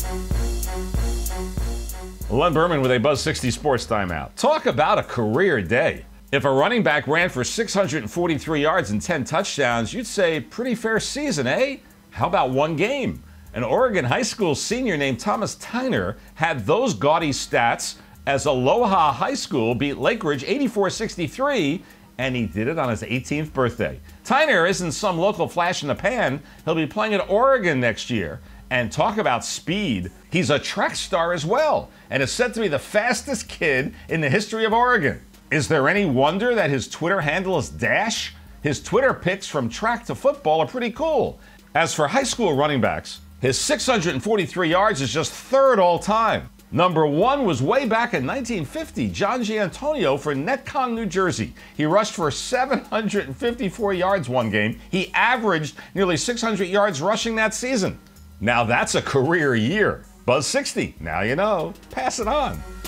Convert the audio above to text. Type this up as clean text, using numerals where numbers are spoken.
Len Berman with a Buzz 60 Sports Timeout. Talk about a career day. If a running back ran for 643 yards and 10 touchdowns, you'd say pretty fair season, eh? How about one game? An Oregon high school senior named Thomas Tyner had those gaudy stats as Aloha High School beat Lake Ridge 84-63, and he did it on his 18th birthday. Tyner isn't some local flash in the pan. He'll be playing at Oregon next year. And talk about speed, he's a track star as well, and is said to be the fastest kid in the history of Oregon. Is there any wonder that his Twitter handle is Dash? His Twitter pics from track to football are pretty cool. As for high school running backs, his 643 yards is just third all time. Number one was way back in 1950, John Giantonio for Netcong, New Jersey. He rushed for 754 yards one game. He averaged nearly 600 yards rushing that season. Now that's a career year. Buzz 60, now you know. Pass it on.